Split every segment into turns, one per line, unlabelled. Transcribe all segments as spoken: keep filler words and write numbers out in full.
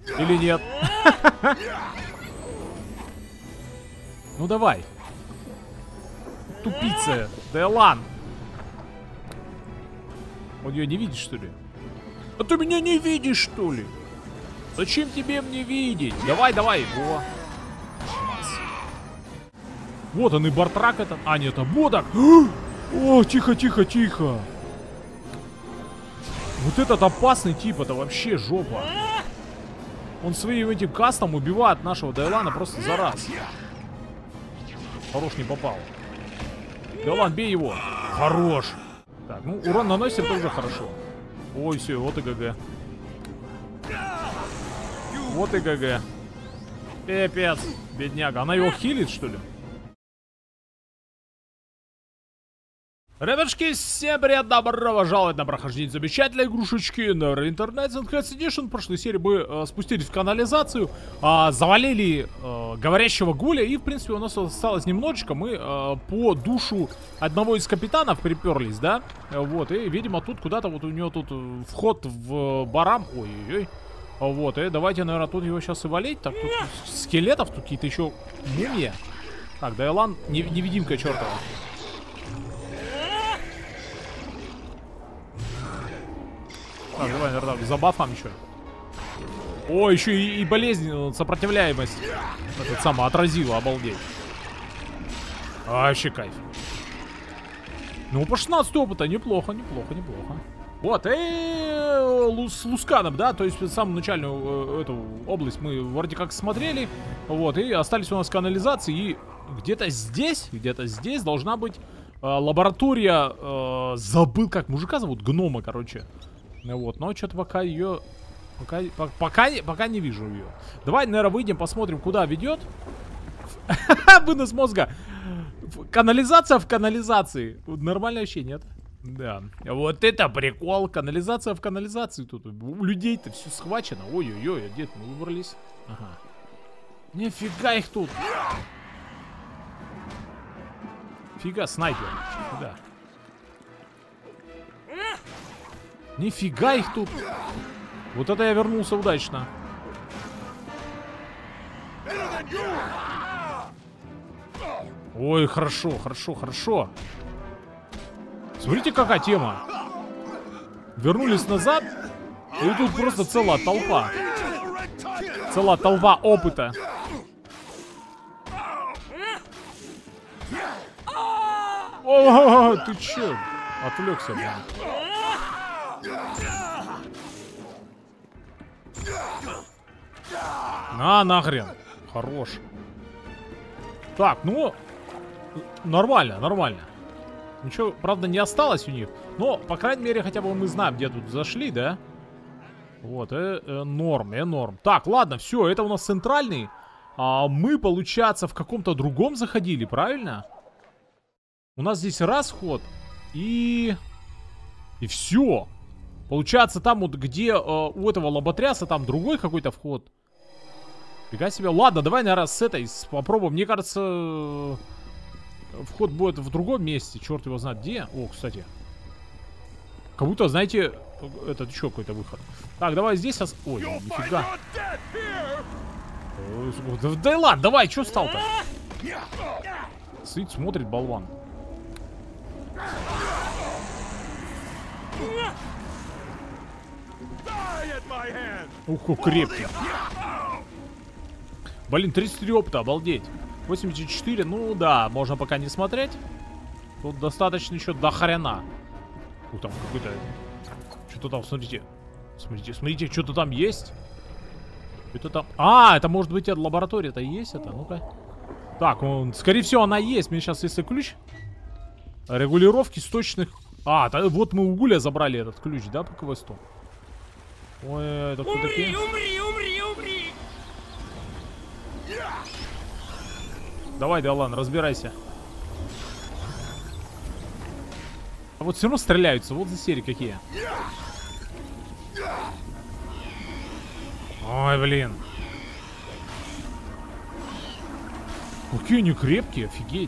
Или нет? Ну давай. Тупица. Дейлан. Он ее не видит, что ли? А ты меня не видишь, что ли? Зачем тебе мне видеть? Давай, давай. Во. Вот он и Бартрак этот. А, нет, это Бодак. О, тихо, тихо, тихо. Вот этот опасный тип, это вообще жопа. Он своим этим кастом убивает нашего Дейлана просто за раз. Хорош, не попал. Дейлан, бей его. Хорош. Так, ну урон наносит тоже хорошо. Ой, все, вот и ГГ. Вот и ГГ. Пипец, бедняга. Она его хилит, что ли? Ребятушки, всем привет, добро пожаловать на прохождение замечательной игрушечки Never Internet Enhanced Edition. В прошлой серии мы э, спустились в канализацию, э, завалили э, говорящего гуля, и в принципе у нас осталось немножечко. Мы э, по душу одного из капитанов приперлись, да? Вот, и видимо тут куда-то вот у него тут вход в барам. Ой-ой-ой. Вот, и давайте, наверное, тут его сейчас и валить. Так, тут скелетов, тут какие-то еще мумии. Так, Дейлан, невидимка чертова. Так, давай, наверное, за бафом еще. О, еще и, и болезнь, сопротивляемость. Этот самый отразила, обалдеть. Вообще кайф. Ну, по шестнадцать опыта, неплохо, неплохо, неплохо. Вот, и с Лусканом, да, то есть самую начальную эту область мы вроде как смотрели. Вот, и остались у нас канализации. И где-то здесь, где-то здесь должна быть э, лаборатория. Э, забыл, как мужика зовут, гнома, короче. Вот, но что-то пока ее... Пока, пока, пока не вижу ее. Давай, наверное, выйдем, посмотрим, куда ведет. Вынос мозга. Канализация в канализации. Нормально вообще, нет? Да. Вот это прикол. Канализация в канализации. Тут у людей-то все схвачено. Ой-ой-ой, где мы выбрались? Ага. Нифига их тут. Фига, снайпер. Да. Нифига их тут. Вот это я вернулся удачно. Ой, хорошо, хорошо, хорошо. Смотрите, какая тема. Вернулись назад. И тут просто целая толпа. Целая толпа опыта. О, ты че? Отвлекся, блин. На, нахрен. Хорош. Так, ну нормально, нормально. Ничего, правда, не осталось у них. Но, по крайней мере, хотя бы мы знаем, где тут зашли, да? Вот, э, э, норм, э, норм. Так, ладно, все, это у нас центральный. А мы, получается, в каком-то другом заходили, правильно? У нас здесь расход. И... И все. Получается, там вот где э, у этого лоботряса там другой какой-то вход. Фига себе. Ладно, давай, наверное, с этой с, попробуем. Мне кажется, э, вход будет в другом месте. Черт его знает где. О, кстати. Как будто, знаете, это еще какой-то выход. Так, давай здесь... Ос... Ой, нифига. Да, да ладно, давай, что стал-то? Сидит, смотрит, болван. Ух, как крепкий. Блин, тридцать три опыта, обалдеть. восемьдесят четыре, ну да, можно пока не смотреть. Тут достаточно еще до хрена. Ух, там какой-то... Что-то там, смотрите. Смотрите, смотрите, что-то там есть. Это там... А, это может быть лаборатория-то есть это? Ну-ка. Так, он, скорее всего, она есть. Мне сейчас, если ключ... Регулировки сточных... А, то, вот мы у Гуля забрали этот ключ, да, по квесту? Ой, это кто такие?
Умри, умри, умри!
Давай, Дейлан, разбирайся. А вот все равно стреляются. Вот за серии какие. Ой, блин. Какие они крепкие, офигеть.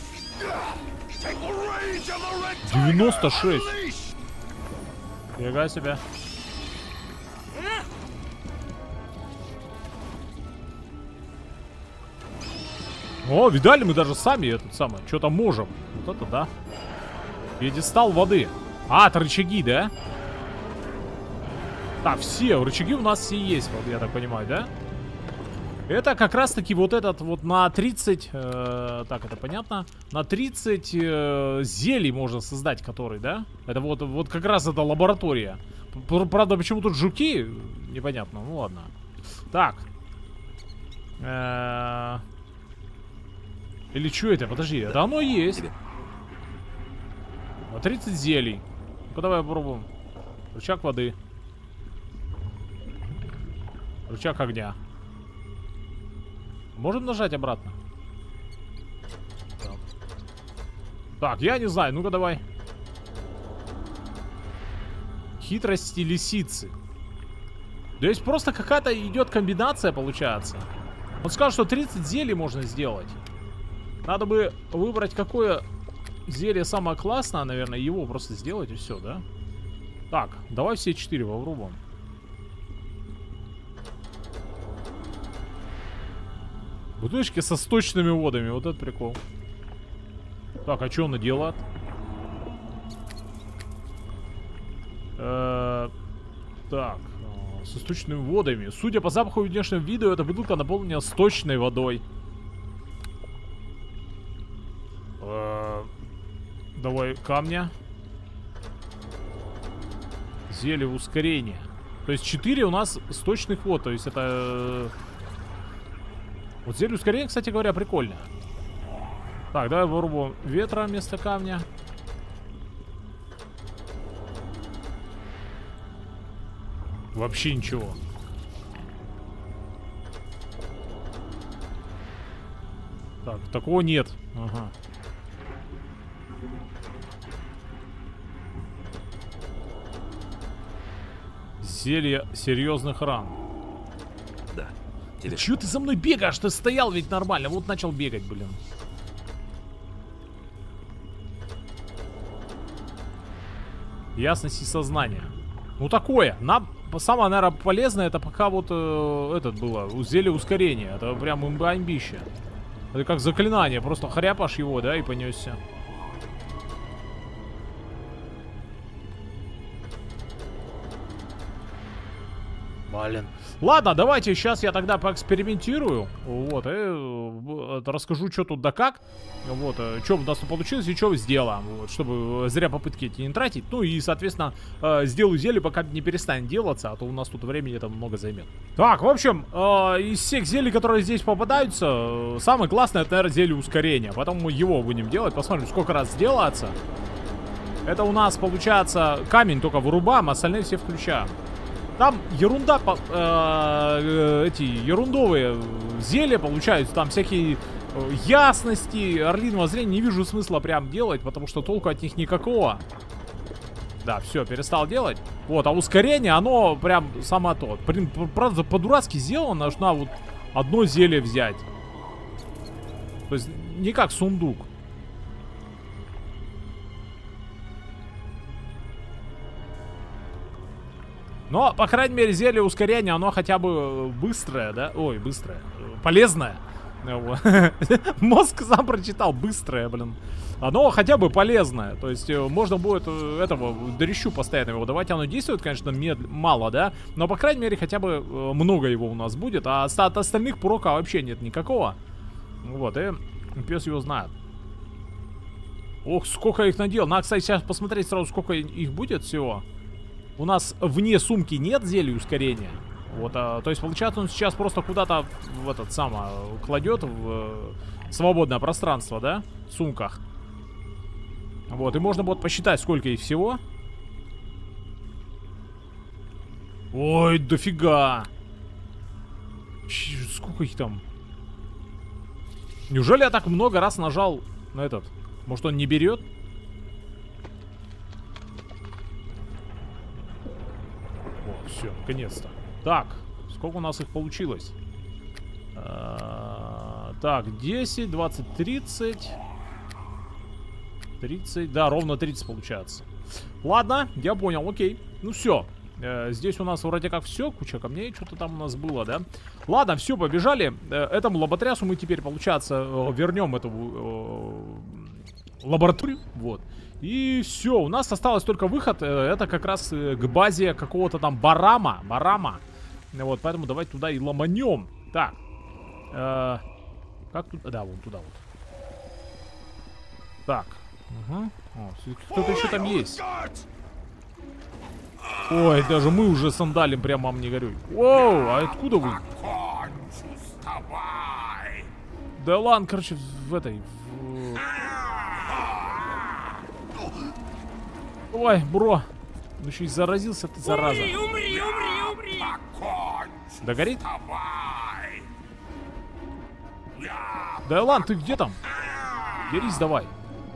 девяносто шесть. Фига себе. О, видали, мы даже сами этот самый, что-то можем. Вот это да. Пьедестал воды. А, это рычаги, да? Так, все, рычаги у нас все есть, вот я так понимаю, да? Это как раз таки вот этот вот на тридцать, э, так, это понятно, на тридцать э, зелий можно создать, который, да? Это вот, вот как раз эта лаборатория. Правда, почему тут жуки? Непонятно, ну ладно. Так. Э -э Или что это? Подожди, это оно есть. На тридцать зелий. Ну-ка давай попробуем. Рычаг воды. Рычаг огня. Можем нажать обратно? Так, так я не знаю. Ну-ка давай. Хитрости лисицы. То есть просто какая-то идет комбинация, получается. Он сказал, что тридцать зелий можно сделать. Надо бы выбрать, какое зелье самое классное, наверное, его просто сделать и все, да? Так, давай все четыре попробуем. Бутылочки со сточными водами, вот это прикол. Так, а что она делает? Э -э так, со сточными водами. Судя по запаху и внешнему виду, эта бутылка наполнена сточной водой. Э -э давай камня. Зелье ускорения. То есть четыре у нас сточных вод. То есть это... Вот зелье ускорения, кстати говоря, прикольно. Так, давай попробуем ветра вместо камня. Вообще ничего. Так, такого нет. Ага. Зелье серьезных ран.
Да.
Тебе... Чё ты за мной бегаешь? Ты стоял ведь нормально. Вот начал бегать, блин. Ясность и сознание. Ну такое. Нам самое, наверное, полезное, это пока вот э, этот было. Зелье ускорения. Это прям имба-имбище. Это как заклинание. Просто хряпашь его, да, и понесся. Блин. Ладно, давайте сейчас я тогда поэкспериментирую. Вот, и э, расскажу, что тут да как. Вот, э, что у нас тут получилось и что сделаем. Вот, чтобы зря попытки эти не тратить. Ну и, соответственно, э, сделаю зелье, пока не перестанет делаться. А то у нас тут времени это много займет. Так, в общем, э, из всех зелий, которые здесь попадаются, э, самое классное, это, наверное, зелье ускорения. Поэтому мы его будем делать. Посмотрим, сколько раз сделается. Это у нас, получается, камень только вырубаем, а остальные все включаем. Там ерунда, э, э, эти ерундовые зелья получаются, там всякие э, ясности, орлиного зрения, не вижу смысла прям делать, потому что толку от них никакого. Да, все, перестал делать. Вот, а ускорение, оно прям само то. Блин, правда, по-дурацки сделано, нужно вот одно зелье взять. То есть, не как сундук. Но, по крайней мере, зелье ускорения, оно хотя бы быстрое, да? Ой, быстрое. Полезное. Мозг сам прочитал. Быстрое, блин. Оно хотя бы полезное. То есть, можно будет этого дрищу постоянно его давать. Оно действует, конечно, мед... мало, да? Но, по крайней мере, хотя бы много его у нас будет. А от остальных прока вообще нет никакого. Вот, и пес его знает. Ох, сколько их надел. Надо, кстати, сейчас посмотреть сразу, сколько их будет всего. У нас вне сумки нет зелья ускорения. Вот, а, то есть, получается, он сейчас просто куда-то в этот самый кладет в э, свободное пространство, да? В сумках. Вот, и можно будет посчитать, сколько их всего. Ой, дофига. Ч сколько их там? Неужели я так много раз нажал на этот? Может, он не берет? Все, наконец-то. Так, сколько у нас их получилось? А, так, десять, двадцать, тридцать. тридцать, да, ровно тридцать получается. Ладно, я понял, окей. Ну все. Э, здесь у нас вроде как все, куча камней, что-то там у нас было, да? Ладно, все, побежали. Э, этому лоботрясу мы теперь, получается, э, вернем эту э, лабораторию. Вот. И все, у нас осталось только выход. Э, это как раз э, к базе какого-то там Барама. Барама. Вот, поэтому давайте туда и ломанем. Так. Э, как тут? Да, вон туда вот. Так. Угу. Кто-то еще там есть. Ой, даже мы уже сандалим, прям, мам, не горюй. Оу, а откуда вы? Да ладно, короче, в этой... В... Ой, бро. Ну еще и заразился ты, зараза.
Умри, умри, умри, умри.
Да горит? Да ладно, ты где там? Дерись давай.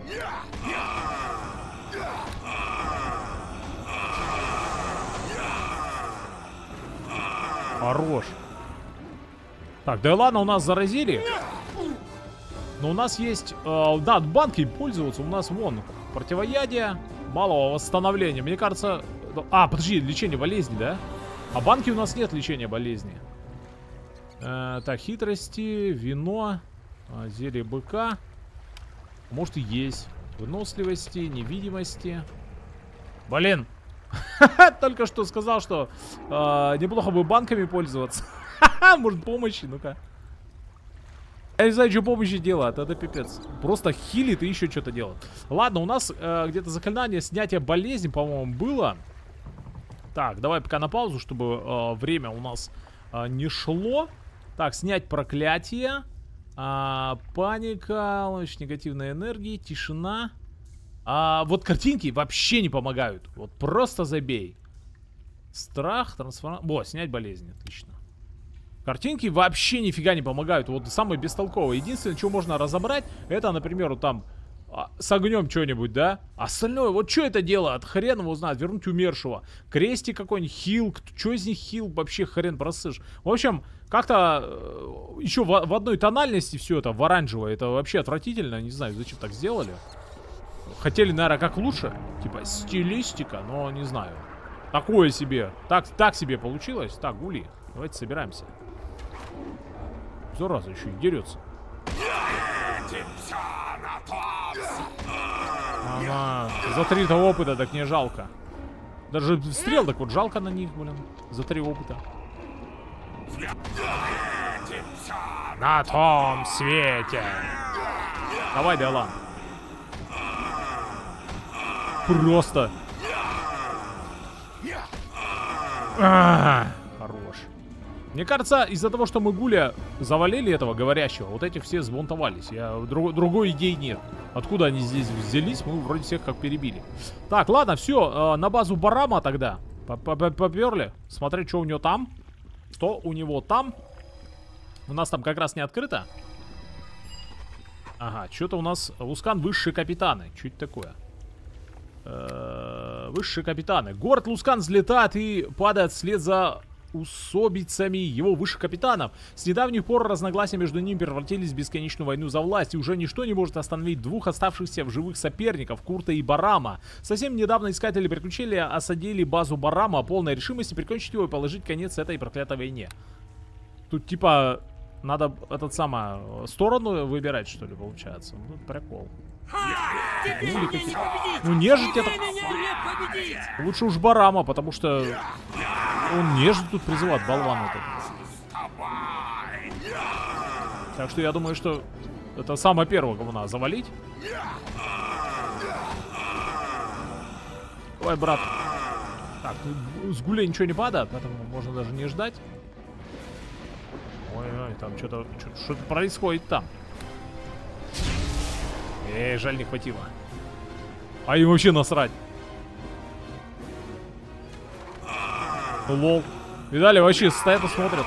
Хорош. Так, да ладно, у нас заразили. Но у нас есть... Э, да, банкой пользоваться. У нас вон противоядие, малого восстановления. Мне кажется... А, подожди, лечение болезни, да? А банки у нас нет лечения болезни. Э, так, хитрости, вино, э, зелье быка. Может и есть. Выносливости, невидимости. Блин. Только что сказал, что э, неплохо бы банками пользоваться. Может помощи, ну-ка. Я не знаю, что помощи делает, это пипец. Просто хилит и еще что-то делает. Ладно, у нас э, где-то заклинание снятия болезни, по-моему, было. Так, давай пока на паузу, чтобы э, время у нас э, не шло. Так, снять проклятие. э, Паника, луч негативной энергии, тишина. А вот картинки вообще не помогают. Вот просто забей. Страх, трансформация. О, снять болезнь, отлично. Картинки вообще нифига не помогают. Вот самое бестолковое. Единственное, что можно разобрать, это, например, вот там а, с огнем что-нибудь, да? Остальное, вот что это делает? Хрен его знает. Вернуть умершего. Крестик какой-нибудь, хил. Что из них хил? Вообще хрен просышь. В общем, как-то э, еще в, в одной тональности все это, в оранжевое. Это вообще отвратительно. Не знаю, зачем так сделали. Хотели, наверное, как лучше. Типа стилистика, но не знаю. Такое себе. Так, так себе получилось. Так, гули. Давайте собираемся. Зараза, еще и дерется. Ага. За три-то опыта так не жалко. Даже стрел так вот жалко на них, блин. За три опыта. На том свете. Давай, Диалан. Просто. А-а-а. Хорош. Мне кажется, из-за того, что мы Гуля завалили этого говорящего, вот эти все сбунтовались. Я, друг, другой идеи нет. Откуда они здесь взялись, мы вроде всех как перебили. Так, ладно, все, э, на базу Барама тогда. Поперли. Смотреть, что у него там. Что у него там. У нас там как раз не открыто. Ага, что-то у нас... Лускан высшие капитаны. Что это такое? Э-э, высшие капитаны. Город Лускан взлетает и падает вслед за усобицами его высших капитанов. С недавних пор разногласия между ними превратились в бесконечную войну за власть, и уже ничто не может остановить двух оставшихся в живых соперников, Курта и Барама. Совсем недавно искатели приключения осадили базу Барама, полной решимости прикончить его и положить конец этой проклятой войне. Тут типа надо этот самый сторону выбирать, что ли, получается. Ну, прикол. Ну, ну нежить это... Лучше уж Барама, потому что он нежить тут призывает, болван этот. Так что я думаю, что это самое первое, кого надо завалить. Давай, брат. Так, с Гуля ничего не падает, поэтому можно даже не ждать. Ой-ой, там что-то что-то происходит там. Эй, жаль, не хватило. А им вообще насрать. Лол. Видали, вообще стоят и смотрят.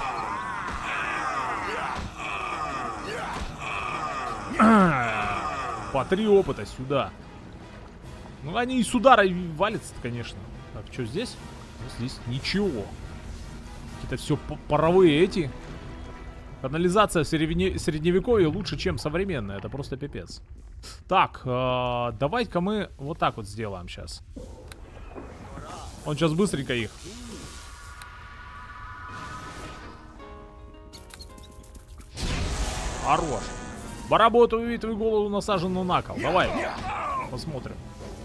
По три опыта сюда. Ну, они и с удара валятся, конечно. Так, что здесь? Здесь ничего. Какие-то все паровые эти. Канализация в средневековье лучше, чем современная. Это просто пипец. Так, э, давай-ка мы вот так вот сделаем сейчас. Он сейчас быстренько их Хорош. Баработ увидит твою голову насаженную на кол. Давай. Посмотрим.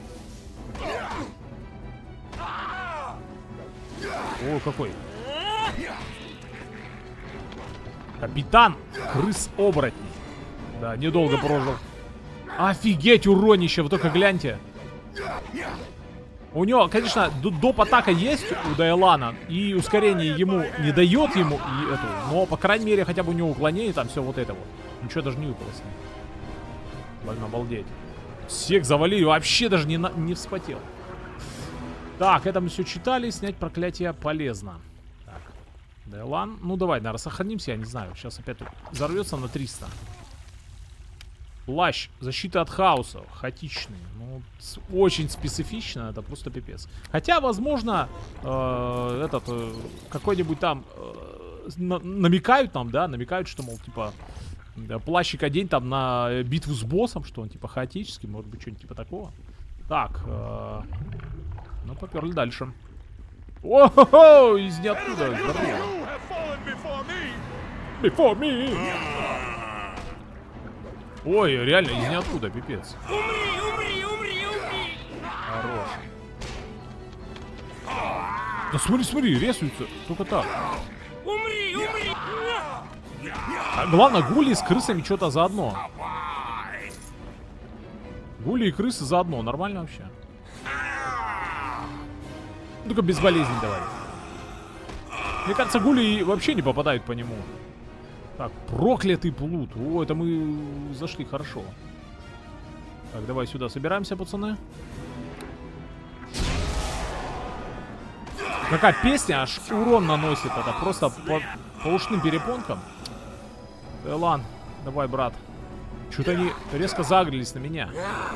О, какой. Капитан крыс-оборотней. Да, недолго прожил. Офигеть, уронище. Вы только гляньте. У него, конечно, доп. Атака есть у Дейлана. И ускорение ему не дает ему и эту. Но, по крайней мере, хотя бы у него уклонение, там все вот это вот. Ничего даже не выпало с ним. Больно обалдеть. Всех завалили, вообще даже не, на, не вспотел. Так, это мы все читали. Снять проклятие полезно. Так, Дейлан. Ну, давай, наверное, сохранимся, я не знаю. Сейчас опять тут взорвется на триста. Плащ. Защита от хаоса. Хаотичный. Ну, очень специфично. Это просто пипец. Хотя, возможно, э, этот, э, какой-нибудь там э, на, намекают нам, да, намекают, что, мол, типа, да, плащик день там на битву с боссом, что он, типа, хаотический. Может быть, что-нибудь типа такого. Так, э, ну, поперли дальше. О-хо-хо! Из ниоткуда. Здорово. Before me. Ой, реально, из ниоткуда, пипец.
Умри, умри, умри, умри.
Хорош. Да смотри, смотри, рисуется только так.
Умри, умри.
А главное, гули с крысами что-то заодно. Гули и крысы заодно, нормально вообще. Только без болезней давай. Мне кажется, гули вообще не попадают по нему. Так, проклятый плут. О, это мы зашли хорошо. Так, давай сюда собираемся, пацаны. Какая песня, аж урон наносит. Это просто по, по ушным перепонкам. Дейлан, давай, брат. Что-то они резко загрелись на меня.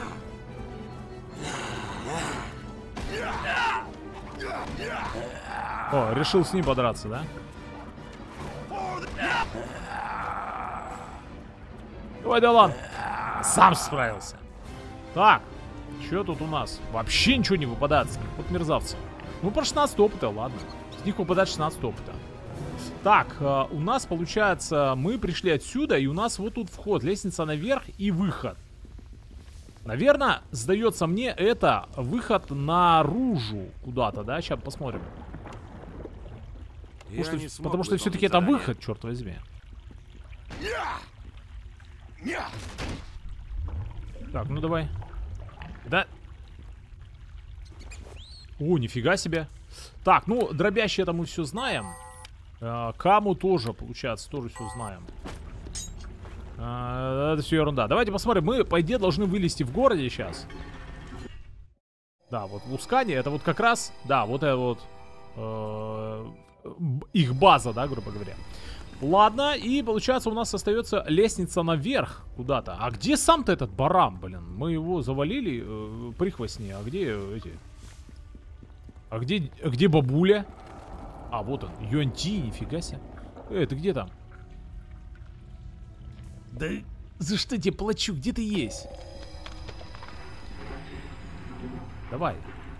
О, решил с ним подраться, да? Давай, Дейлан. Сам справился. Так, что тут у нас? Вообще ничего не выпадает с них. Вот мерзавцы. Ну, по шестнадцать опыта, ладно. С них выпадает шестнадцать опыта. Так, э, у нас, получается, мы пришли отсюда, и у нас вот тут вход. Лестница наверх и выход. Наверное, сдается мне, это выход наружу куда-то, да? Сейчас посмотрим. Потому что, потому что все-таки это выход, черт возьми. Так, ну давай. Да. О, нифига себе. Так, ну, дробящие это мы все знаем. А, Каму тоже, получается, тоже все знаем. А, это все ерунда. Давайте посмотрим. Мы, по идее, должны вылезти в городе сейчас. Да, вот Лускане, это вот как раз, да, вот это вот э, их база, да, грубо говоря. Ладно, и получается у нас остается лестница наверх куда-то. А где сам-то этот баран, блин? Мы его завалили, э, прихвостни. А где эти? А где, где бабуля? А, вот он, Юанти, нифига себе. Эй, ты где там? Да за что тебе плачу? Где ты есть? Давай.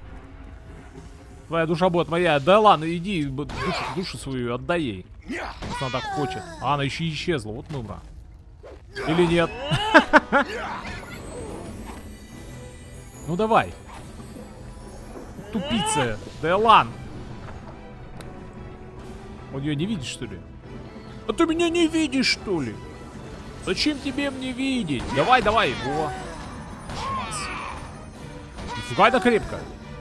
Твоя душа будет моя. Да ладно, иди, душу, душу свою отдай ей. Если она так хочет. А она еще исчезла, вот нумра. Или нет? Ну давай. Тупица. Дейлан. Он ее не видит, что ли? А ты меня не видишь, что ли? Зачем тебе мне видеть? Давай, давай. Во. Нифига это крепко.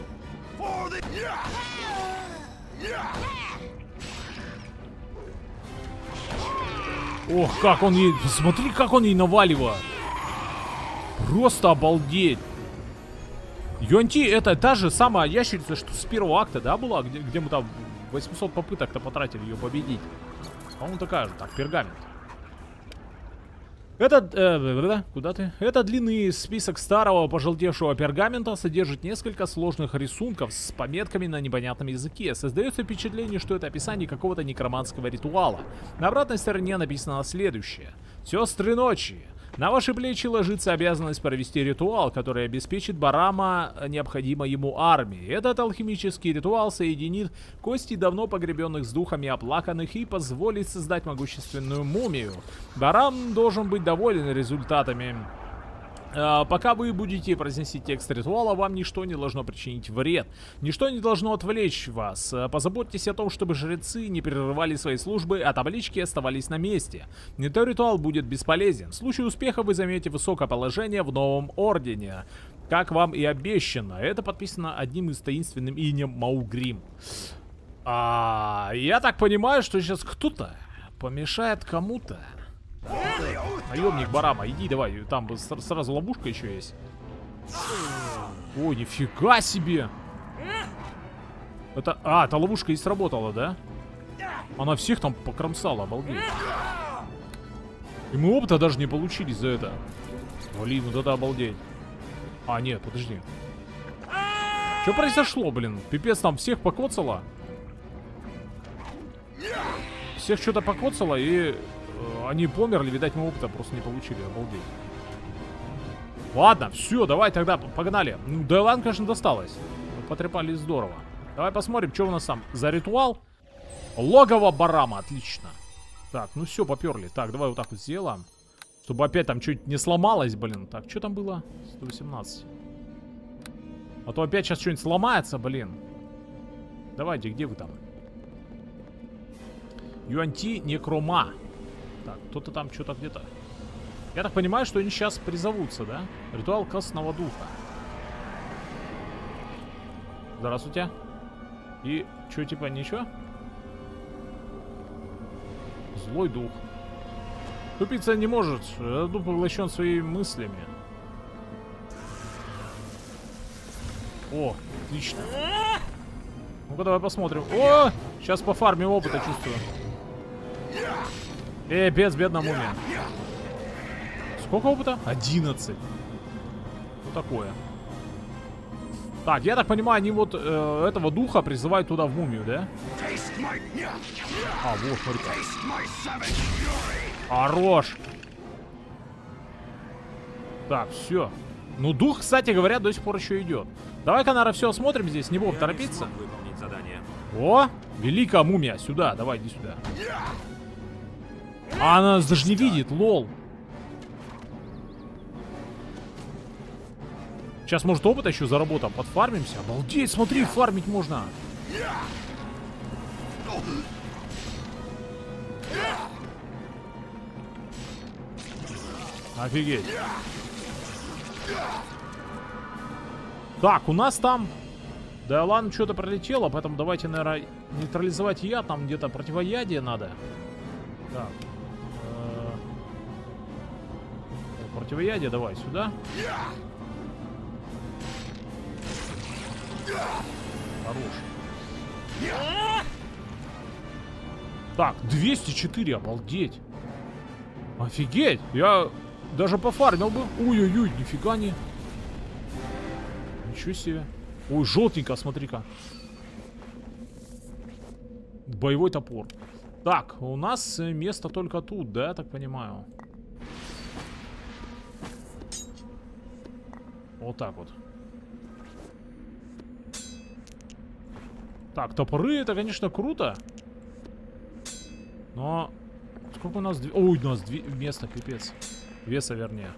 Ох, как он ей... Смотри, как он ей наваливает. Просто обалдеть. Юанти это та же самая ящерица, что с первого акта, да, была? Где, где мы там восемьсот попыток-то потратили ее победить. По-моему, такая же. Так, пергамент. Этот... Э, куда ты? Это длинный список старого пожелтевшего пергамента содержит несколько сложных рисунков с пометками на непонятном языке. Создается впечатление, что это описание какого-то некроманского ритуала. На обратной стороне написано следующее. Сестры ночи, На ваши плечи ложится обязанность провести ритуал, который обеспечит Барама необходимой ему армии. Этот алхимический ритуал соединит кости давно погребенных с духами оплаканных и позволит создать могущественную мумию. Барам должен быть доволен результатами. Uh, пока вы будете произносить текст ритуала, вам ничто не должно причинить вред. Ничто не должно отвлечь вас. Uh, позаботьтесь о том, чтобы жрецы не прерывали свои службы, а таблички оставались на месте. Не то ритуал будет бесполезен. В случае успеха вы займете высокое положение в новом ордене, как вам и обещано. Это подписано одним из таинственным именем Маугрим. А, я так понимаю, что сейчас кто-то помешает кому-то. Наемник Барама, иди давай, там сразу ловушка еще есть. Ой, нифига себе. Это, а, эта ловушка и сработала, да? Она всех там покромсала, обалдеть. И мы опыта даже не получили за это. Блин, вот это обалдеть. А, нет, подожди. Что произошло, блин? Пипец, там всех покоцало. Всех что-то покоцало и... Они померли, видать, мы опыта просто не получили, обалдеть. Ладно, все, давай тогда погнали. Ну, Дейлан, конечно, досталось. Мы потрепали здорово. Давай посмотрим, что у нас там за ритуал. Логово Барама, отлично. Так, ну все, поперли. Так, давай вот так вот сделаем. Чтобы опять там что-нибудь не сломалось, блин. Так, что там было? сто восемнадцать. А то опять сейчас что-нибудь сломается, блин. Давайте, где вы там? Юанти Некрома. Так, кто-то там что-то где-то. Я так понимаю, что они сейчас призовутся, да? Ритуал Красного Духа. Здравствуйте. И что, типа, ничего? Злой дух. Тупица не может. Этот дух поглощен своими мыслями. О, отлично. Ну-ка, давай посмотрим. О, сейчас по фарме опыта чувствую. Эй, без, бедная мумия. Сколько опыта? одиннадцать. Ну такое. Так, я так понимаю, они вот э, этого духа призывают туда в мумию, да? А, вот, смотри-ка. Хорош. Так, все. Ну, дух, кстати говоря, до сих пор еще идет. Давай-ка, наверное, все осмотрим здесь, не будем торопиться. О, великая мумия, сюда, давай, иди сюда. А она нас даже не видит, лол. Сейчас, может, опыта еще заработаем. Подфармимся. Обалдеть, смотри, фармить можно. Офигеть. Так, у нас там... Да ладно, что-то пролетело, поэтому давайте, наверное, нейтрализовать яд. Там где-то противоядие надо. Так. Противоядие давай сюда. Хорош. Так, двести четыре, обалдеть. Офигеть. Я даже пофармил бы. Ой-ой-ой, нифига не. Ничего себе. Ой, желтенько, смотри-ка. Боевой топор. Так, у нас место только тут, да, я так понимаю. Вот так вот. Так, топоры, это, конечно, круто. Но... Сколько у нас... Ой, у нас дви... место, пипец. Веса, вернее.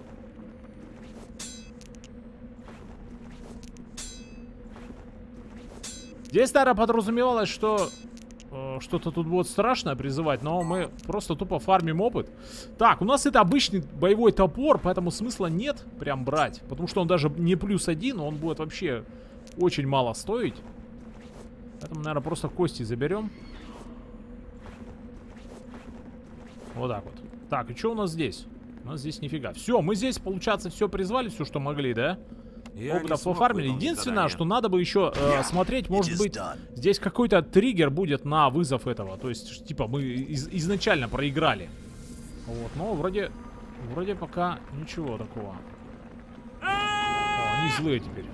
Здесь, наверное, подразумевалось, что... Что-то тут будет страшное призывать, но мы просто тупо фармим опыт. Так, у нас это обычный боевой топор, поэтому смысла нет прям брать. Потому что он даже не плюс один, он будет вообще очень мало стоить. Поэтому, наверное, просто кости заберем. Вот так вот. Так, и что у нас здесь? У нас здесь нифига. Все, мы здесь, получается, все призвали, все, что могли, да? Опыта пофармили. Единственное, что надо бы еще э, смотреть, может быть, здесь какой-то триггер будет на вызов этого. То есть, типа, мы из изначально проиграли. Вот, но вроде, вроде пока ничего такого. О, они злые теперь.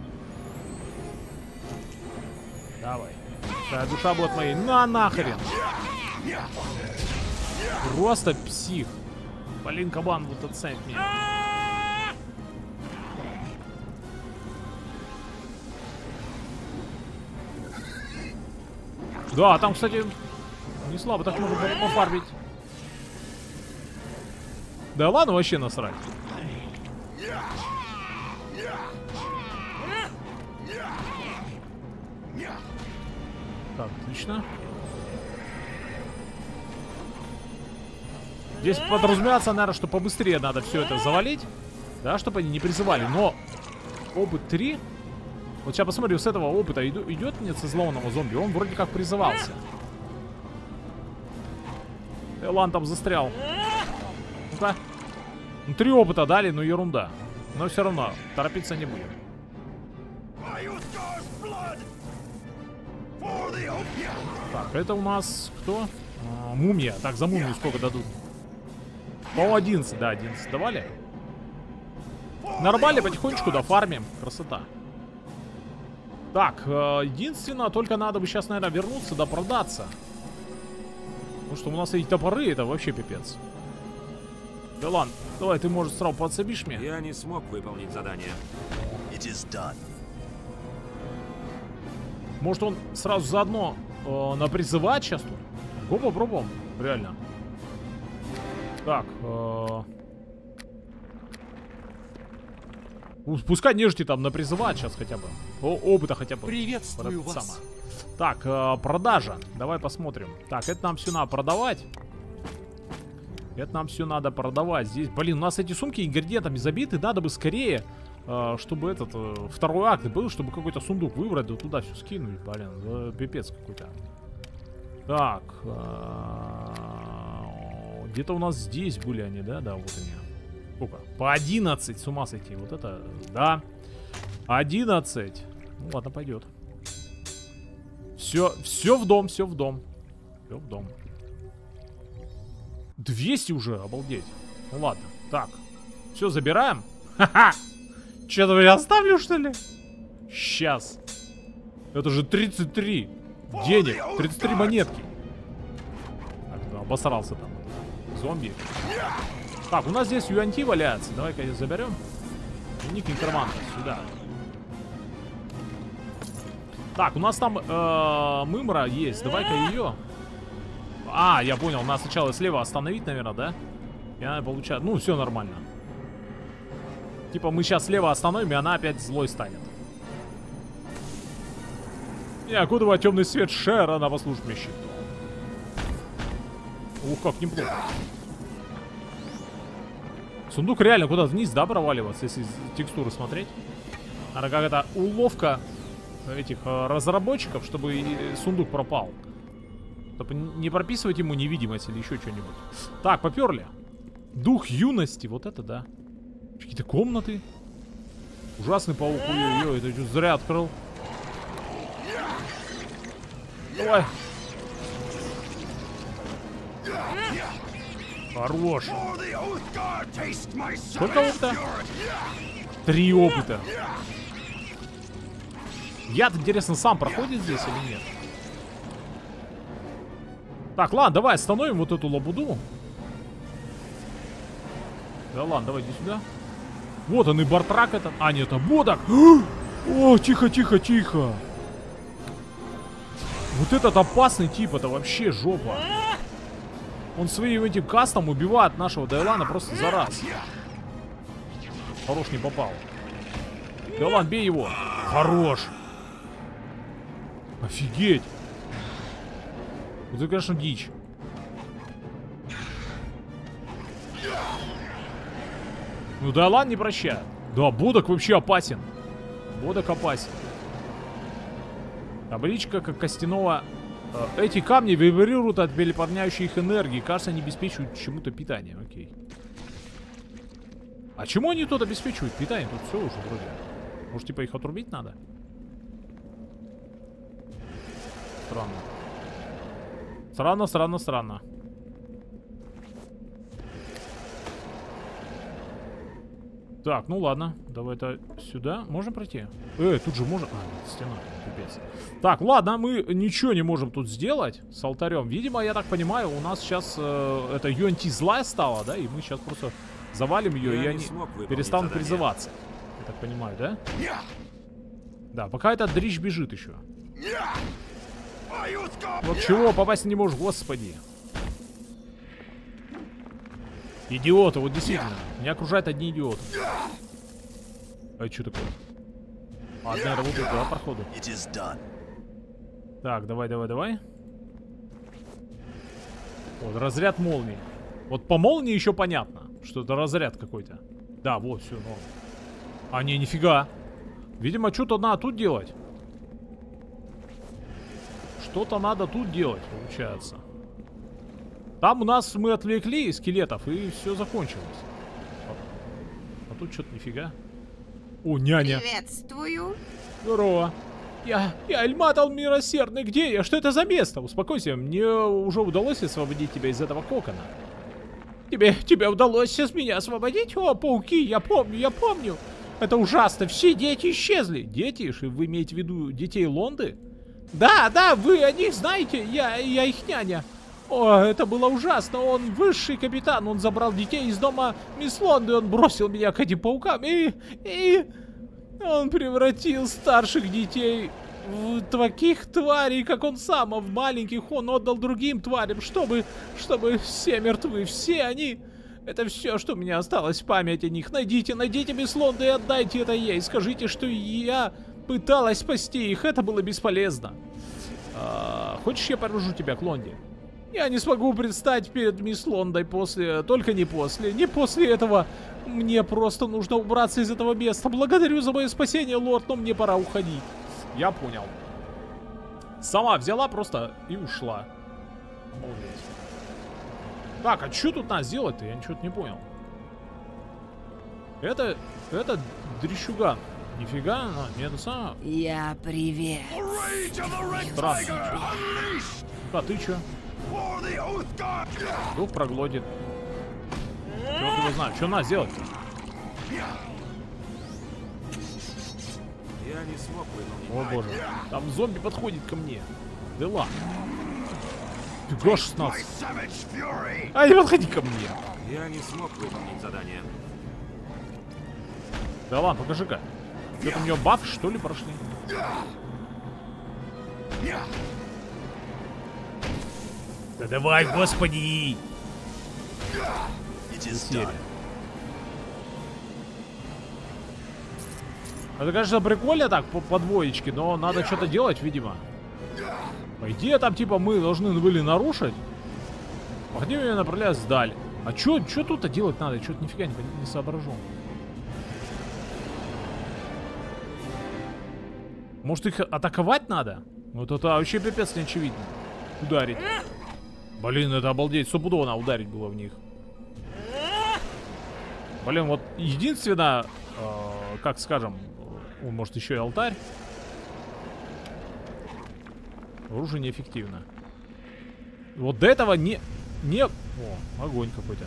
Давай. Да, душа будет моей. На нахрен. Просто псих. Блин, кабан, вот отцепь меня. Да, там, кстати, не слабо так можно было пофармить. Да ладно, вообще насрать. Так, отлично. Здесь подразумевается, наверное, что побыстрее надо все это завалить. Да, чтобы они не призывали. Но опыт три. Вот сейчас посмотрю, с этого опыта иду, идет нет со зловного зомби. Он вроде как призывался. Элан там застрял. Ну-ка. Ну, три опыта дали, но ерунда. Но все равно, торопиться не будем. Так, это у нас кто? А, мумия. Так, за мумию сколько дадут? По одиннадцать, да, одиннадцать давали. Нормально, потихонечку дофармим. Красота. Так, э, единственное, только надо бы сейчас, наверное, вернуться, да продаться. Потому что у нас эти топоры, это вообще пипец. Да ладно, давай, ты, может, сразу подсобишь мне?
Я не смог выполнить задание.
Может, он сразу заодно э, на призывать сейчас тут? Го попробуем, реально. Так, э... пускай нежити там на призывать сейчас хотя бы. О, опыта хотя бы.
Приветствую вас.
Сама. Так, э, продажа. Давай посмотрим. Так, это нам все надо продавать. Это нам все надо продавать. Здесь, блин, у нас эти сумки ингредиентами забиты. Надо бы скорее, э, чтобы этот э, второй акт был, чтобы какой-то сундук выбрать, да туда все скинуть. Блин, э, пипец какой-то. Так. Э, где-то у нас здесь были они, да? Да, вот они. Сколько? По одиннадцать, с ума сойти. Вот это, да. одиннадцать. Ну ладно, пойдет. Все, все в дом, все в дом. Все в дом. двести уже, обалдеть. Ну ладно, так. Все, забираем. Ха-ха. Че-то я оставлю, что ли? Сейчас. Это же тридцать три денег. тридцать три монетки. Так, да, обосрался там. Зомби. Так, у нас здесь юанти валяется. Давай-ка ее заберем. Ник инкерманта сюда. Так, у нас там э, мымра есть. Давай-ка ее. А, я понял. Нас сначала слева остановить, наверное, да? И она получает. Ну, все нормально. Типа мы сейчас слева остановим, и она опять злой станет. Не окутывая темный свет Шера на послушный щит. Ух, как неплохо. Сундук реально куда-то вниз, да, проваливаться, если текстуры смотреть. Надо как это уловка этих э, разработчиков, чтобы сундук пропал. Чтобы не прописывать ему невидимость или еще что-нибудь. Так, поперли. Дух юности, вот это да. Какие-то комнаты. Ужасный паук, ой-ой-ой, это что, зря открыл. Давай. Хорош. Сколько опыта? Три опыта. Яд, интересно, сам проходит здесь или нет? Так, ладно, давай остановим вот эту лабуду. Да ладно, давай иди сюда. Вот он и бартрак этот. А, нет, это бодок. О, тихо, тихо, тихо. Вот этот опасный тип, это вообще жопа. Он своим этим кастом убивает нашего Дайлана просто за раз. Хорош, не попал. Дайлан, бей его. Хорош. Офигеть. Вот это, конечно, дичь. Ну, Дайлан не прощает. Да, Бодок вообще опасен. Бодок опасен. Табличка как костяного... Эти камни вибрируют от переполняющей их энергии. Кажется, они обеспечивают чему-то питание. Окей. А чему они тут обеспечивают питание? Тут все уже вроде. Может, типа их отрубить надо? Странно. Странно, странно, странно. Так, ну ладно. Давай-то сюда. Можем пройти? Э, тут же можно... А, нет, стена. Пипец. Так, ладно, мы ничего не можем тут сделать с алтарем. Видимо, я так понимаю, у нас сейчас э, это ю эн ти злая стала, да? И мы сейчас просто завалим ее,
Я
и
не
они
смог выполнить
перестанут
задание.
призываться. Я так понимаю, да? Да, пока этот дрищ бежит еще. Вот чего попасть не можешь, господи. Идиоты, вот действительно. Меня окружают одни идиоты. А это что такое? Одна работает, да, проходу. Так, давай, давай, давай. Вот, разряд молнии. Вот по молнии еще понятно, что это разряд какой-то. Да, вот, все, норм. А, не, нифига. Видимо, что-то надо тут делать. Что-то надо тут делать, получается. Там у нас мы отвлекли скелетов, и все закончилось. А тут что-то нифига. О, няня.
Приветствую.
Здорово. Я, я Эльматал Милосердный, где я? Что это за место? Успокойся, мне уже удалось освободить тебя из этого кокона. Тебе, тебе удалось сейчас меня освободить? О, пауки, я помню, я помню. Это ужасно, все дети исчезли. Дети? Вы имеете в виду детей Лонды? Да, да, вы о них знаете, я, я их няня. О, это было ужасно, он высший капитан, он забрал детей из дома мисс Лонды, он бросил меня к этим паукам и... и... Он превратил старших детей в таких тварей, как он сам, а в маленьких он отдал другим тварям, чтобы... чтобы все мертвы, все они... Это все, что у меня осталось в памяти о них. Найдите, найдите мисс Лонды и отдайте это ей, скажите, что я пыталась спасти их, это было бесполезно. А, хочешь, я повожу тебя к Лонде? Я не смогу предстать перед мисс Лондой после... Только не после. Не после этого. Мне просто нужно убраться из этого места. Благодарю за мое спасение, лорд, но мне пора уходить. Я понял. Сама взяла просто и ушла. Обалдеть. Так, а что тут надо сделать-то? Я ничего не понял. Это... Это дрищуган. Нифига, а, не это самое.
Я привет.
Здравствуйте. А ты чё? Дух проглотит. Черт его знает. Что надо сделать-то?
Я не смог выполнить.
О боже. Там зомби подходит ко мне. Да ладно. Фига шестнадцать. А не подходи ко мне.
Я не смог выполнить задание.
Да ладно, покажи-ка. Что-то у него баф, что ли, прошли? Да давай, господи! Серия. Это, конечно, прикольно так, по, по двоечке, но надо что-то делать, видимо. По идее, там, типа, мы должны были нарушить. А где меня направляют сдаль? А что тут-то делать надо? Что-то нифига не, не соображу. Может, их атаковать надо? Вот это вообще пипец не очевидно. Ударить. Блин, это обалдеть. Стопудово надо ударить было в них. Блин, вот единственное, э, как скажем, о, может еще и алтарь. Оружие неэффективно. Вот до этого не... не... О, огонь какой-то.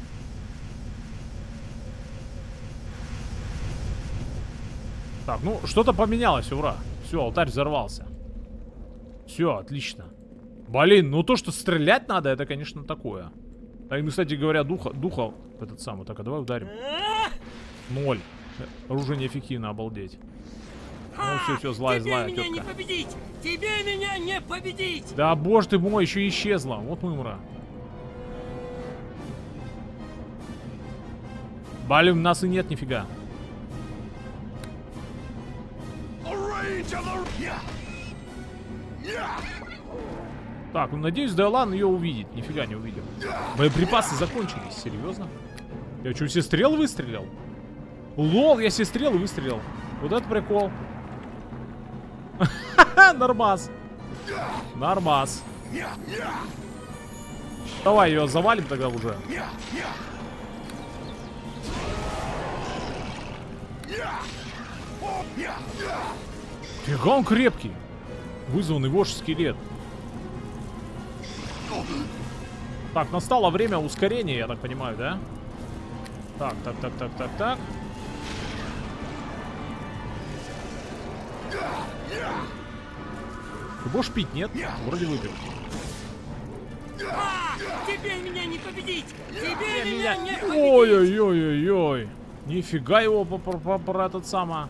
Так, ну, что-то поменялось, ура. Все, алтарь взорвался. Все, отлично. Блин, ну то, что стрелять надо, это, конечно, такое. А и, кстати говоря, духа, духа этот самый. Так, а давай ударим. Ноль. Оружие неэффективно, обалдеть. Ну все, все, злая,
Тебе
злая
меня
тетка.
не победить! Тебе меня не победить!
Да боже ты мой, еще исчезла. Вот мымра. Блин, у нас и нет нифига. Так, ну надеюсь, Дайлан ее увидит. Нифига не увидел. Боеприпасы закончились, серьезно? Я что, все стрелы выстрелил? Лол, я все стрелы выстрелил. Вот это прикол. Нормас. Нормас. Давай ее завалим тогда уже. Фига он крепкий. Вызванный вождь скелет. Так, настало время ускорения, я так понимаю, да? Так, так, так, так, так, так. Ты будешь пить, нет? Вроде выпил.
А, тебе меня не победить! Тебе меня не победить!
Ой-ой-ой-ой-ой. Нифига его про этот самый.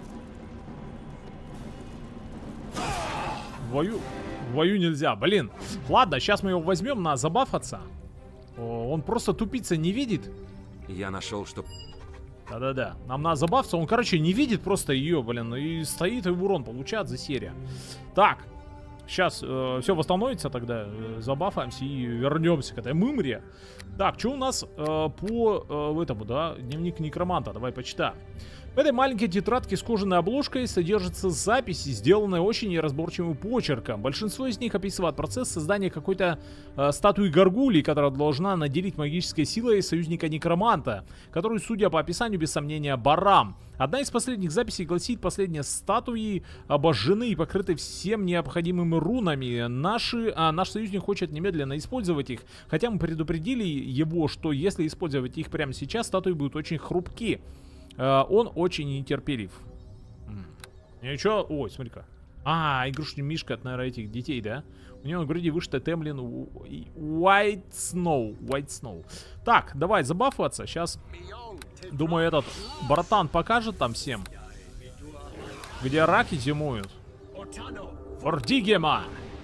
Вою. Вою нельзя, блин. Ладно, сейчас мы его возьмем на забафаться. Он просто тупица не видит.
Я нашел, что...
Да-да-да. Нам надо забавиться. Он, короче, не видит просто ее, блин. И стоит и урон получает за серию. Так. Сейчас э, все восстановится тогда. Э, забафаемся и вернемся к этой мымре. Так, что у нас э, по э, этому, да? Дневник некроманта. Давай почитаем. В этой маленькой тетрадке с кожаной обложкой содержатся записи, сделанные очень неразборчивым почерком. Большинство из них описывает процесс создания какой-то э, статуи горгулии, которая должна наделить магической силой союзника некроманта, который, судя по описанию, без сомнения, Барам. Одна из последних записей гласит: последние статуи обожжены и покрыты всем необходимыми рунами. Наши, а, наш союзник хочет немедленно использовать их, хотя мы предупредили его, что если использовать их прямо сейчас, статуи будут очень хрупки. Uh, он очень нетерпелив. Mm. Ничего. Ой, смотри-ка. А, игрушечный мишка от, наверное, этих детей, да? У него на груди вышито Темлин White Snow. White Snow. Так, давай забафываться. Сейчас, думаю, этот братан покажет там всем, где раки зимуют. Фордигема.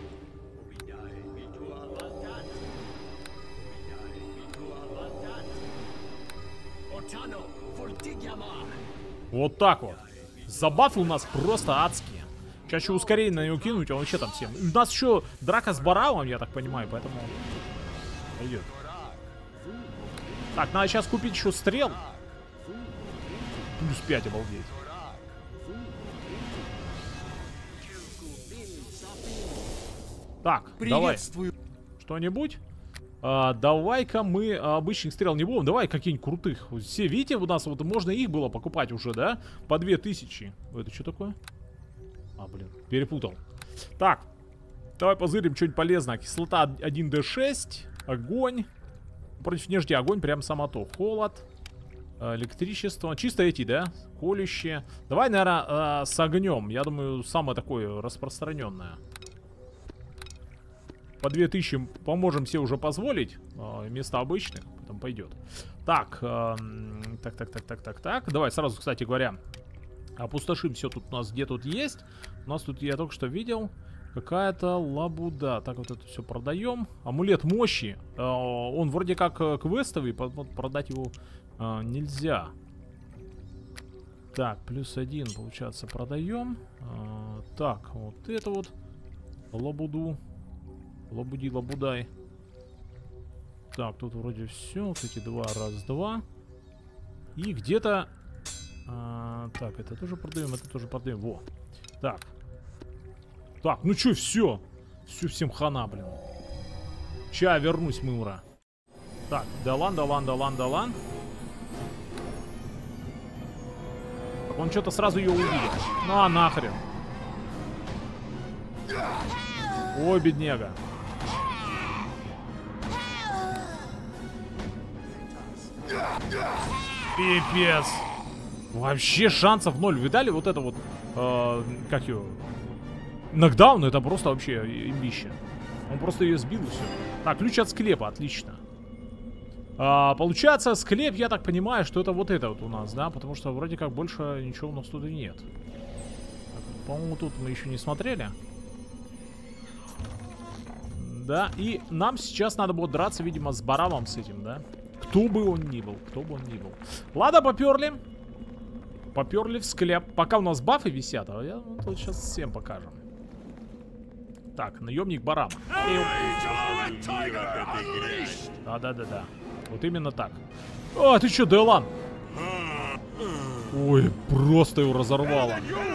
Вот так вот. Забафы у нас просто адские. Сейчас еще ускорение на него кинуть, а он вообще там всем. У нас еще драка с Баравом, я так понимаю, поэтому пойдет. Так, надо сейчас купить еще стрел. Плюс пять, обалдеть. Так, давай. Что-нибудь? А, давай-ка мы обычных стрел не будем. Давай какие-нибудь крутых. Все, видите, у нас вот можно их было покупать уже, да? По две тысячи. Это что такое? А, блин, перепутал. Так, давай позырим что-нибудь полезное. Кислота один дэ шесть. Огонь. Против нежити огонь прям само то. Холод. Электричество. Чисто эти, да? Колющие. Давай, наверное, с огнем. Я думаю, самое такое распространенное. По две тысячи поможем себе уже позволить. Э, вместо обычных. Потом пойдет. Так, э, так, так, так, так, так, так. Давай сразу, кстати говоря, опустошим все тут у нас, где тут есть. У нас тут, я только что видел, какая-то лабуда. Так, вот это все продаем. Амулет мощи. Э, он вроде как квестовый. Продать его э, нельзя. Так, плюс один, получается, продаем. Э, так, вот это вот. Лабуду. Лабуди, лабудай. Так, тут вроде все. Вот эти два, раз, два. И где-то... А, так, это тоже продаем, это тоже продаем. Во. Так. Так, ну что, все. Все, всем хана, блин. Ща вернусь, мымра. Так, Далан, Далан, Далан, Далан. Так, он что-то сразу ее увидел. Ну, а нахрен. Ой, бедняга. Пипец. Вообще шансов ноль. Видали вот это вот, э, как его, нокдаун, это просто вообще имбище. Он просто ее сбил и все. Так, ключ от склепа, отлично. а, Получается, склеп, я так понимаю, что это вот это вот у нас, да? Потому что вроде как больше ничего у нас тут и нет. По-моему, тут мы еще не смотрели. Да, и нам сейчас надо будет драться, видимо, с Баравом, с этим, да? Кто бы он ни был, кто бы он ни был. Ладно, поперли. Поперли в склеп. Пока у нас бафы висят, а я ну, тут сейчас всем покажем. Так, наемник Барам. Да-да-да-да. Вот именно так. А, ты что, Дейлан? Ой, просто его разорвало.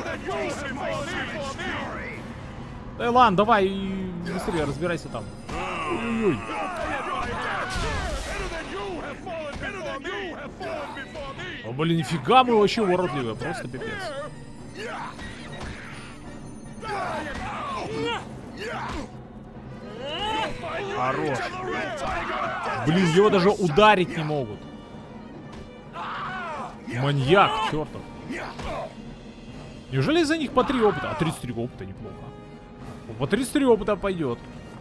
Дейлан, давай быстрее разбирайся там. Ой-ой. О, блин, нифига мы вообще уродливые, просто пипец. Хорош. Блин, его даже ударить не могут. Маньяк, чертов. Неужели из-за них по три опыта? А тридцать три опыта неплохо. По тридцать три опыта пойдет.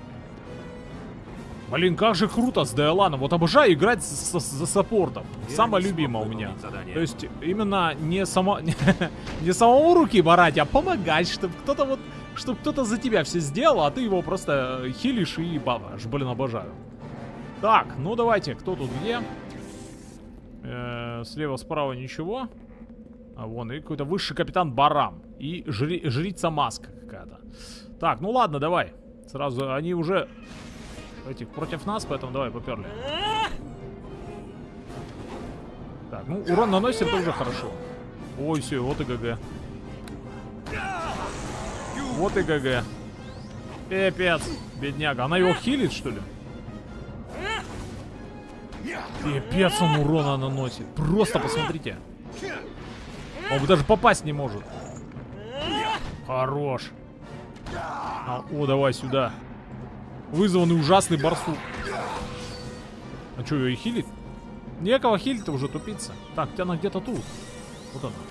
Блин, как же круто с Деоланом. Вот обожаю играть за, за саппортом. Самое любимое у меня. То есть именно не, само, не самому руки барать, а помогать, чтобы кто-то вот, чтобы кто-то за тебя все сделал, а ты его просто хилишь и бабаш. Блин, обожаю. Так, ну давайте, кто тут где? Э-э, слева, справа ничего. А вон, и какой-то высший капитан Барам. И жри, жрица Маска какая-то. Так, ну ладно, давай. Сразу, они уже... Этих против нас, поэтому давай, поперли. Так, ну урон наносит, это уже хорошо. Ой, все, вот и ГГ. Вот и ГГ. Пипец, бедняга. Она его хилит, что ли? Пипец, он урона наносит. Просто посмотрите. Он даже попасть не может. Хорош. А, о, давай сюда. Вызванный ужасный барсук. А что, ее и хилит? Некого хилит-то уже, тупица. Так, она где-то тут. Вот она.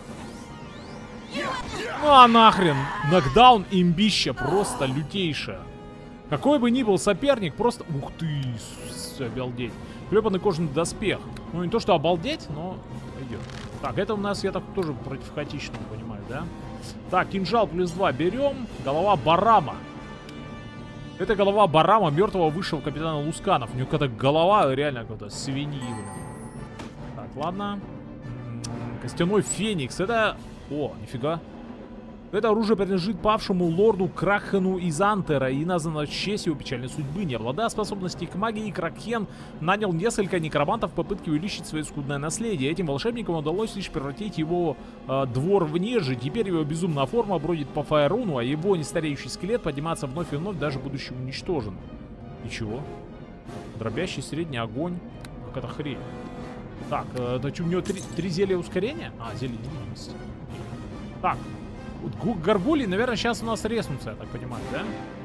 Ну а нахрен. Нокдаун имбища просто лютейшая. Какой бы ни был соперник, просто... Ух ты, обалдеть. Клепанный кожаный доспех. Ну не то, что обалдеть, но идет. Так, это у нас, я так тоже против хаотичного, понимаю, да? Так, кинжал плюс два берем. Голова Барама. Это голова Барама, мертвого высшего капитана Лусканов. У него какая-то голова реально какая-то свиньи. Так, ладно. Костяной феникс. Это... О, нифига. Это оружие принадлежит павшему лорду Кракхену из Антера и названо в честь его печальной судьбы. Не обладая способностью к магии, Кракхен нанял несколько некромантов в попытке увеличить свое скудное наследие. Этим волшебникам удалось лишь превратить его э, двор в нежить. Теперь его безумная форма бродит по Фаеруну, а его нестареющий скелет поднимается вновь и вновь, даже будучи уничтожен. И чего? Дробящий средний огонь. Какая-то хрень. Так, э, это что, у него три, три зелья ускорения? А, зелье невидимости. Так. Гаргулии, наверное, сейчас у нас резнутся, я так понимаю, да?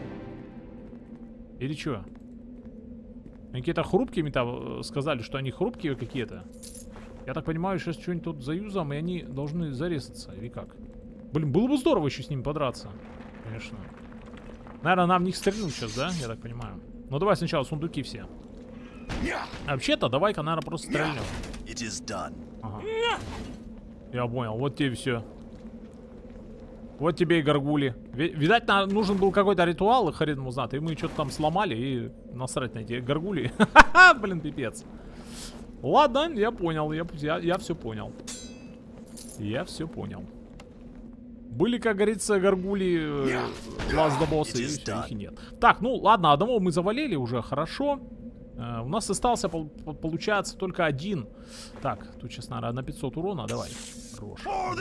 Или что? Какие-то хрупкими там сказали, что они хрупкие какие-то. Я так понимаю, сейчас что-нибудь тут заюзам, и они должны зарезаться, или как? Блин, было бы здорово еще с ними подраться. Конечно. Наверное, нам в них стрельнуть сейчас, да? Я так понимаю. Ну давай сначала сундуки все. А вообще-то, давай-ка, наверное, просто стрельнем. Ага. Я понял, вот тебе все. Вот тебе и гаргули. Видать, нам нужен был какой-то ритуал, и хрен ему знает. И мы что-то там сломали, и насрать на эти гаргули. Ха-ха, блин, пипец. Ладно, я понял, я, я, я все понял. Я все понял. Были, как говорится, гаргули лазда босса, и все, их и нет. Так, ну ладно, одного мы завалили уже, хорошо. Uh, у нас остался, пол получается, только один. Так, тут сейчас, наверное, на пятьсот урона, давай. Хорош.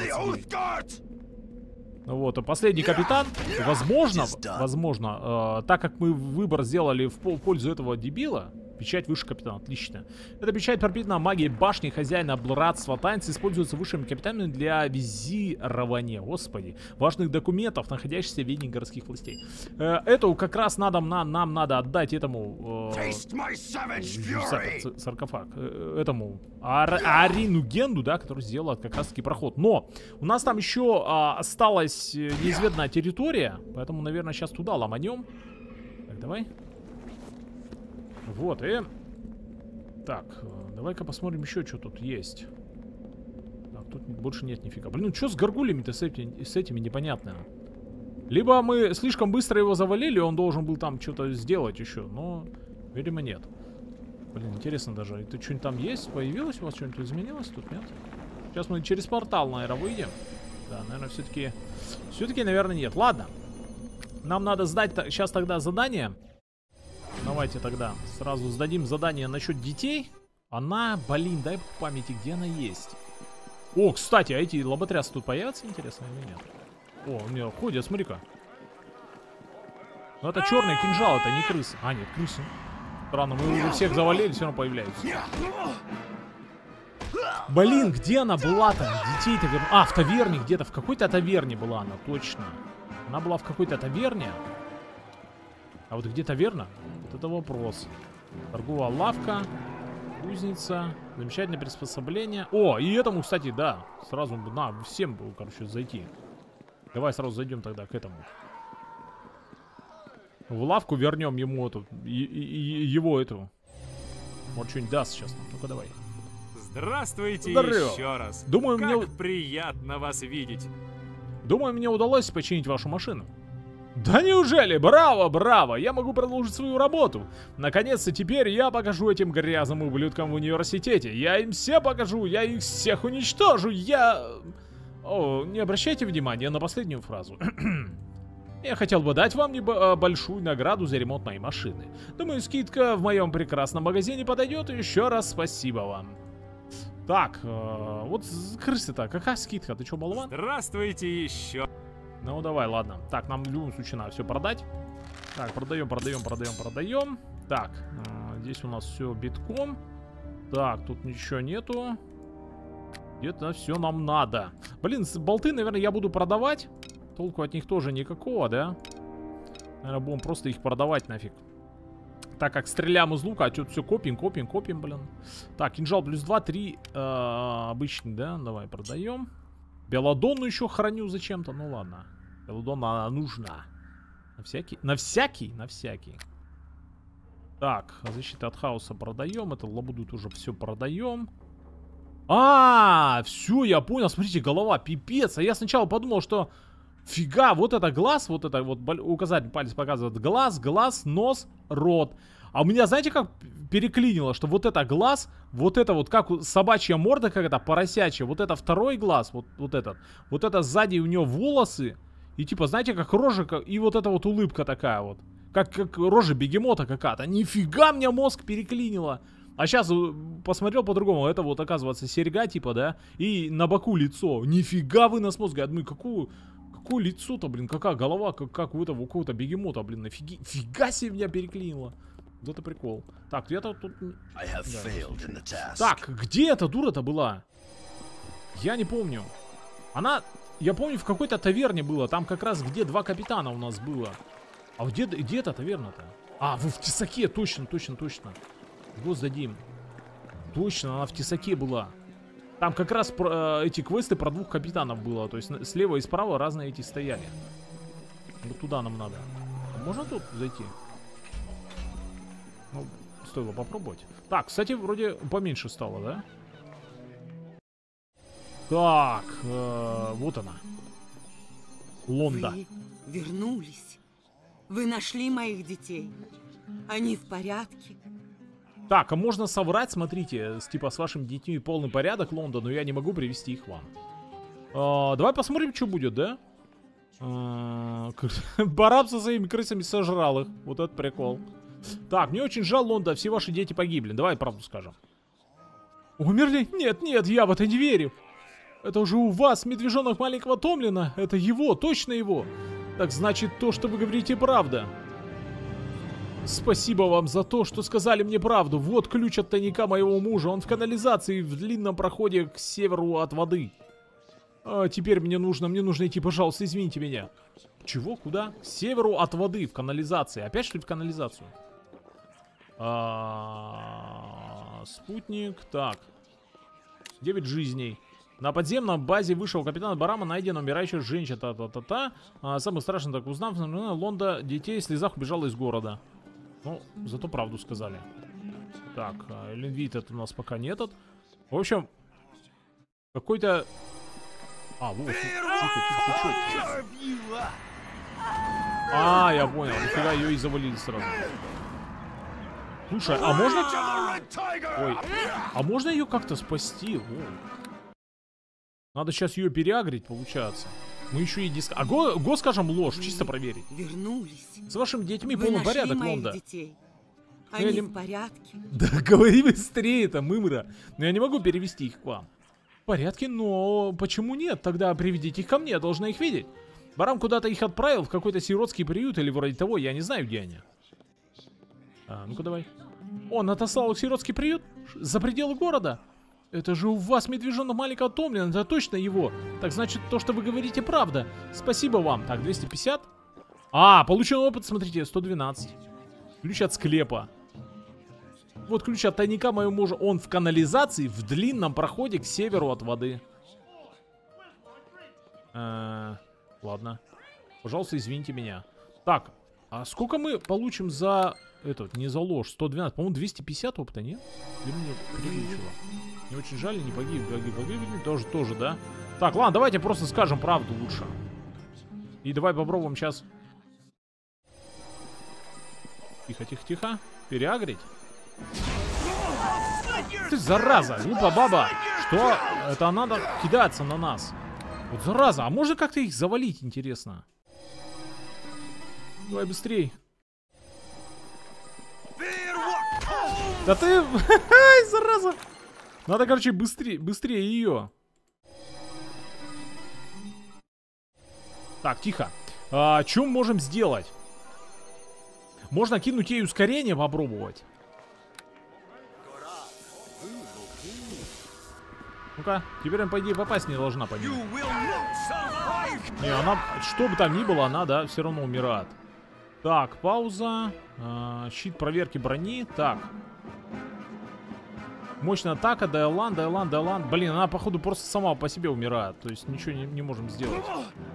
Ну вот, а последний капитан, возможно, возможно, э, так как мы выбор сделали в пользу этого дебила, печать высший капитан, отлично. Эта печать пропитана магией башни хозяина братства танца, используется высшими капитанами для визирования, господи, важных документов, находящихся в ведении городских властей. Э, эту как раз надо, на, нам надо отдать этому э, саркофаг, э, этому Ар, Арину Генду, да, который сделал как раз таки проход. Но у нас там еще э, осталась неизведанная территория, поэтому, наверное, сейчас туда ломанем. Так, давай. Вот, и... Так, давай-ка посмотрим еще, что тут есть. Так, тут больше нет нифига. Блин, ну что с гаргулями-то с, эти, с этими непонятно. Либо мы слишком быстро его завалили, он должен был там что-то сделать еще, но, видимо, нет. Блин, интересно даже, это что-нибудь там есть? Появилось у вас что-нибудь? Изменилось тут, нет? Сейчас мы через портал, наверное, выйдем. Да, наверное, все-таки... Все-таки, наверное, нет. Ладно. Нам надо сдать сейчас тогда задание. Давайте тогда сразу сдадим задание насчет детей. Она, блин, дай по памяти, где она есть. О, кстати, а эти лоботрясы тут появятся, интересно, или нет? О, у меня ходят, смотри-ка. Ну это черный кинжал, это не крысы. А, нет, крысы. Странно, мы уже всех завалили, все равно появляются. Блин, где она была-то? Детей-то верну... А, в таверне где-то, в какой-то таверне была она, точно. Она была в какой-то таверне. А вот где таверна? Вот это вопрос. Торговая лавка, кузница, замечательное приспособление. О, и этому, кстати, да. Сразу, на, всем, короче, зайти. Давай сразу зайдем тогда к этому. В лавку вернем ему эту, и, и, и его эту. Вот что-нибудь даст сейчас нам. Ну-ка давай.
Здравствуйте
Здорово.
еще раз.
Думаю,
как
мне...
приятно вас видеть.
Думаю, мне удалось починить вашу машину. Да неужели? Браво, браво! Я могу продолжить свою работу. Наконец-то теперь я покажу этим грязным ублюдкам в университете. Я им все покажу, я их всех уничтожу. Я... О, не обращайте внимания на последнюю фразу. Я хотел бы дать вам небольшую награду за ремонт моей машины. Думаю, скидка в моем прекрасном магазине подойдет. Еще раз спасибо вам. Так, э, вот крысы-то, какая скидка? Ты что, болван?
Здравствуйте еще.
Ну давай, ладно. Так, нам в любом случае надо все продать. Так, продаем, продаем, продаем, продаем. Так, э, здесь у нас все битком. Так, тут ничего нету. Это все нам надо. Блин, болты, наверное, я буду продавать. Толку от них тоже никакого, да? Наверное, будем просто их продавать нафиг. Так как стреляем из лука, а тут все копим, копим, копим, блин. Так, кинжал плюс два, три. Э, обычный, да? Давай продаем. Белладонну еще храню зачем-то. Ну ладно. Белладонна она нужна. На всякий? На всякий? На всякий. Так, защита от хаоса продаем. Это лабуду тоже все продаем. А, все, я понял. Смотрите, голова, пипец. А я сначала подумал, что... Фига, вот это глаз, вот это вот указательный палец показывает глаз, глаз, нос, рот. А у меня, знаете, как переклинило, что вот это глаз, вот это вот как собачья морда какая-то, поросячья, вот это второй глаз, вот, вот этот. Вот это сзади у него волосы, и типа, знаете, как рожа, и вот эта вот улыбка такая вот. Как, как рожа бегемота какая-то. Нифига, меня мозг переклинило. А сейчас посмотрел по-другому, это вот оказывается серьга типа, да, и на боку лицо. Нифига вынос мозга, я думаю, какую... Какое лицо-то, блин, какая голова, как, как у этого у какого-то бегемота, блин, нафиги, фига себе меня переклинило. Вот это прикол. Так, где-то тут... Да. Так, где эта дура-то была? Я не помню. Она, я помню, в какой-то таверне была, там как раз где два капитана у нас было. А где, где эта таверна-то? А, в, в Тесаке, точно, точно, точно. Гос дадим. Точно, она в Тесаке была. Там как раз про, э, эти квесты про двух капитанов было. То есть слева и справа разные эти стояли. Вот туда нам надо. А можно тут зайти? Ну, стоило попробовать. Так, кстати, вроде поменьше стало, да? Так, э, вот она. Лонда.
Вы вернулись. Вы нашли моих детей. Они в порядке.
Так, а можно соврать, смотрите, с, типа с вашими детьми полный порядок, Лонда, но я не могу привести их вам. А, давай посмотрим, что будет, да? А, Бараб со своими крысами сожрал их. Вот это прикол. Так, мне очень жаль, Лонда, все ваши дети погибли. Давай правду скажем. Умерли? Нет, нет, я в это не верю. Это уже у вас, медвежонок маленького Томлина. Это его, точно его. Так значит, то, что вы говорите, правда. Спасибо вам за то, что сказали мне правду. Вот ключ от тайника моего мужа. Он в канализации в длинном проходе к северу от воды. А теперь мне нужно, мне нужно идти, пожалуйста, извините меня. Чего? Куда? К северу от воды, в канализации. Опять что ли в канализацию? А, спутник. Так. девять жизней. На подземном базе высшего капитана Барама найдена умирающая женщина. Та-та-та-та. А, самый страшный, так узнав, Лонда детей в слезах убежала из города. Ну, зато правду сказали. Так, Ленвит это у нас пока не этот. В общем, какой-то... А, вот, тихо, тихо, тихо. А, я понял, нифига ее и завалили сразу. Слушай, а можно... Ой, а можно ее как-то спасти? О. Надо сейчас ее переагрить, получается. Мы еще и диск... А го, го скажем ложь, чисто проверить.
Вернулись.
С вашими детьми
Вы
полный порядок, Лонда.
Детей. Они
не...
в порядке.
Да говори быстрее, это мымра. Но я не могу перевести их к вам. В порядке, но почему нет? Тогда приведите их ко мне, я должна их видеть. Барам куда-то их отправил, в какой-то сиротский приют или вроде того, я не знаю, где они. А, ну-ка давай. Он отослал их в сиротский приют? За пределы города? Это же у вас медвежонок маленького Томлина, это точно его. Так значит, то, что вы говорите, правда. Спасибо вам. Так, двести пятьдесят. А, получен опыт, смотрите, сто двенадцать. Ключ от склепа. Вот ключ от тайника моего мужа. Он в канализации в длинном проходе к северу от воды. Э-э, ладно. Пожалуйста, извините меня. Так, А сколько мы получим за этот, не за ложь? сто двенадцать, по-моему, двести пятьдесят опыта, нет? Или мне переключило? Мне очень жаль, не погиб, погиб, погиб, тоже, тоже, да? Так, ладно, давайте просто скажем правду лучше. И давай попробуем сейчас. Тихо, тихо, тихо. Переагрить. Ты зараза, глупа баба. Что? Это надо кидаться на нас. Вот зараза, а можно как-то их завалить, интересно? Давай быстрей. Да ты... Ай, зараза. Надо, короче, быстрее, быстрее ее. Так, тихо. А, что мы можем сделать? Можно кинуть ей ускорение попробовать. Ну-ка, теперь она, по идее, попасть не должна по нему. Не, она, что бы там ни было, она, да, все равно умирает. Так, пауза. А, щит проверки брони. Так. Мощная атака, Дайлан, Дайлан, Дайлан. Блин, она, походу, просто сама по себе умирает. То есть ничего не, не можем сделать.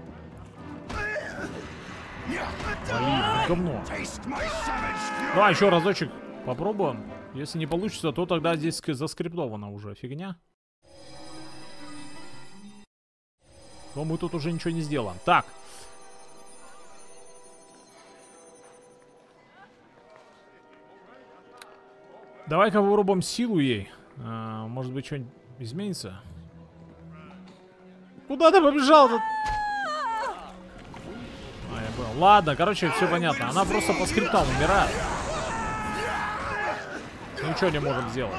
Блин, говно. Давай еще разочек попробуем. Если не получится, то тогда здесь заскриптовано уже фигня. Но мы тут уже ничего не сделаем. Так. Давай-ка попробуем силу ей. А, может быть, что-нибудь изменится? Куда ты побежал-то? А, я понял. Ладно, короче, все понятно. Она просто по скриптам умирает. Ничего не можем сделать.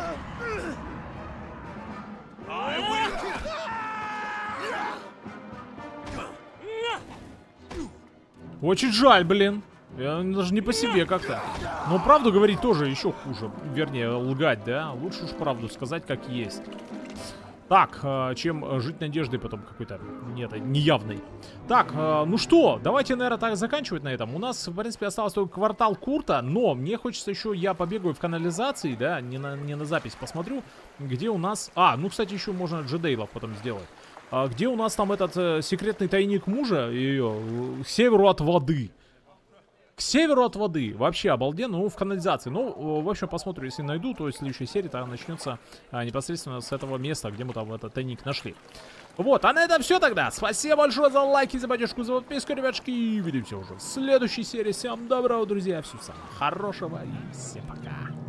Очень жаль, блин. Я даже не по себе как-то. Но правду говорить тоже еще хуже. Вернее, лгать, да? Лучше уж правду сказать, как есть. Так, чем жить надеждой потом какой-то нет, неявной. Так, ну что, давайте, наверное, так заканчивать на этом. У нас, в принципе, остался только квартал Курта, но мне хочется еще, я побегаю в канализации, да, не на, не на запись посмотрю, где у нас... А, ну, кстати, еще можно джедейлов потом сделать. А, где у нас там этот э, секретный тайник мужа, ее, к северу от воды. К северу от воды. Вообще обалденно. Ну, в канализации. Ну, в общем, посмотрю, если найду, то в следующей серии там начнется а, непосредственно с этого места, где мы там этот тайник нашли. Вот, а на этом все тогда. Спасибо большое за лайки, за поддержку, за подписку, ребятушки. И увидимся уже в следующей серии. Всем доброго, друзья. Всего самого хорошего и всем пока.